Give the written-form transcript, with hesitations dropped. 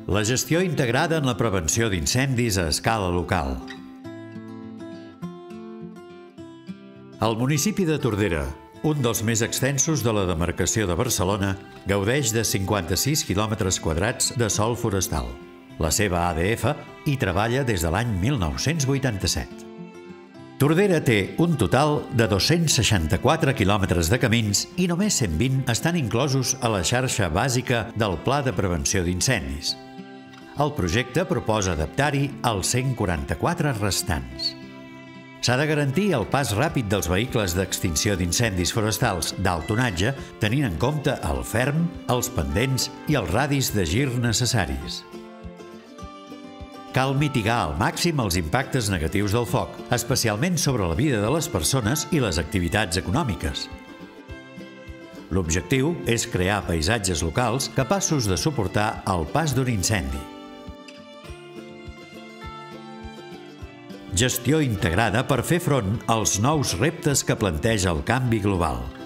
La gestió integrada en la prevenció d'incendis a escala local. El municipi de Tordera, un dels més extensos de la demarcació de Barcelona, gaudeix de 56 quilòmetres quadrats de sòl forestal. La seva ADF hi treballa des de l'any 1987. Tordera té un total de 264 quilòmetres de camins i només 120 estan inclosos a la xarxa bàsica del Pla de Prevenció d'Incendis. El projecte proposa adaptar-hi els 144 restants. S'ha de garantir el pas ràpid dels vehicles d'extinció d'incendis forestals d'alt tonatge, tenint en compte el ferm, els pendents i els radis de gir necessaris. Cal mitigar al màxim els impactes negatius del foc, especialment sobre la vida de les persones i les activitats econòmiques. L'objectiu és crear paisatges locals capaços de suportar el pas d'un incendi. Gestió integrada per fer front als nous reptes que planteja el canvi global.